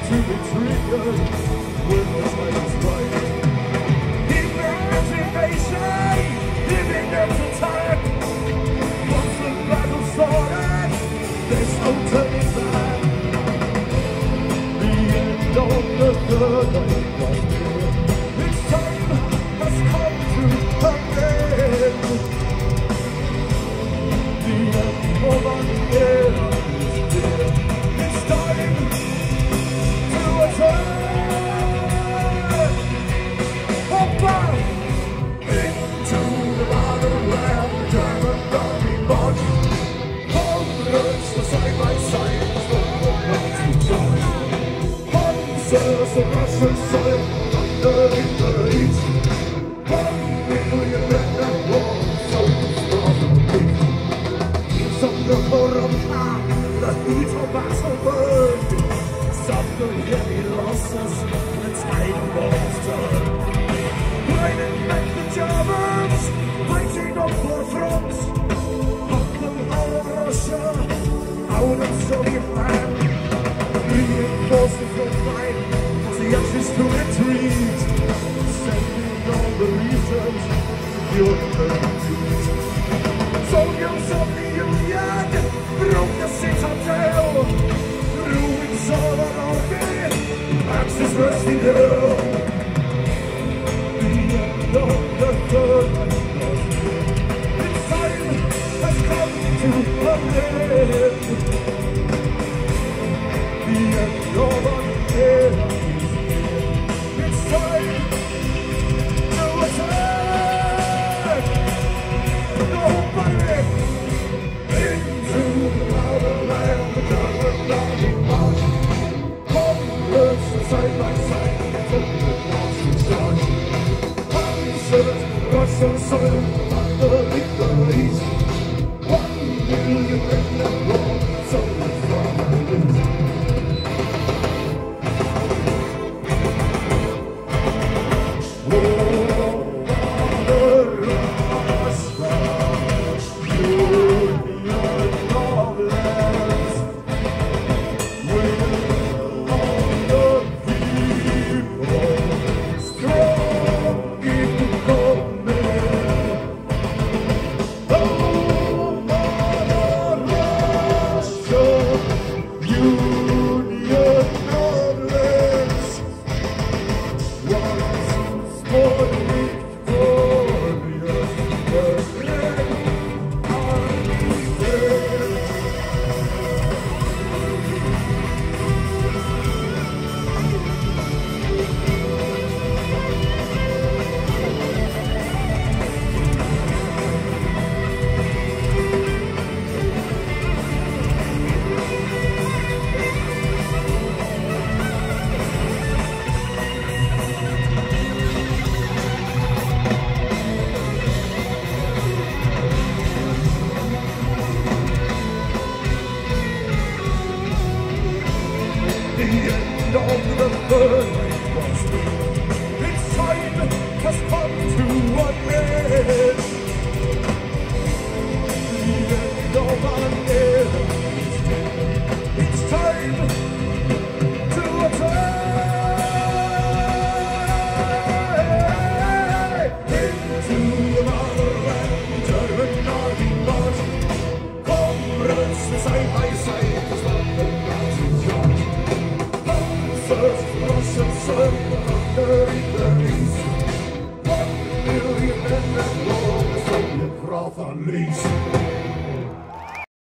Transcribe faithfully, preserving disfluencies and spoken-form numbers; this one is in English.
to be triggered when the time is right. Imagination, giving them to time. Once the battle started, there's no turning back. The end of the third night was near. Its time has come to an end. The end of an era is near. It's time to attack. Hoppa! Into the motherland, the German army march. Congress, the side by side, from the north to south. Panzers of Russian soil, underneath the east. One million men at war, soldiers from the east. He's on the corona, the heat of battle burned. Suffer heavy losses, the tide was turned. Fighting back the Germans, fighting on four fronts. Up them out of Russia, out of Soviet land. Reinforcing the fight, the ashes to retreat. Sending all the legions, secure the retreat. Soldiers of the Union broke the citadel. Ruins of an army, axis resting hell. The end of the third night was near. Its time has come to an end. The end of an era is near. It's time to attack. Nobody into the motherland, the German army march. Congress, side by side, from the north to south. Panzers, Russian soil, underneath the east. One million men at war, soldiers from the east. The end of the third night was near. Its time has come to an end. The end of an era is near. It's time to attack. Into the motherland, German army march. Comrades, side by side, as one the Nazis charge. Russian sun underneath the east. One million men at war, the Soviet wrath unleashed.